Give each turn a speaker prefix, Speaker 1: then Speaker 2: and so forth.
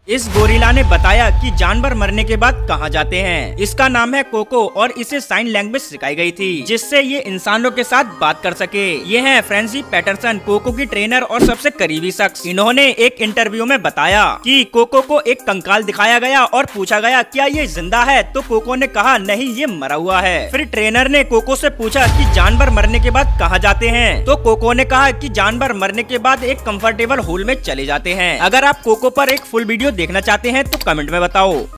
Speaker 1: इस गोरिल्ला ने बताया कि जानवर मरने के बाद कहाँ जाते हैं। इसका नाम है कोको और इसे साइन लैंग्वेज सिखाई गई थी जिससे ये इंसानों के साथ बात कर सके। ये है फ्रेंसी पैटरसन, कोको की ट्रेनर और सबसे करीबी शख्स। इन्होंने एक इंटरव्यू में बताया कि कोको को एक कंकाल दिखाया गया और पूछा गया क्या ये जिंदा है, तो कोको ने कहा नहीं ये मरा हुआ है। फिर ट्रेनर ने कोको से पूछा कि जानवर मरने के बाद कहाँ जाते हैं, तो कोको ने कहा कि जानवर मरने के बाद एक कंफर्टेबल होल में चले जाते हैं। अगर आप कोको पर एक फुल वीडियो देखना चाहते हैं तो कमेंट में बताओ।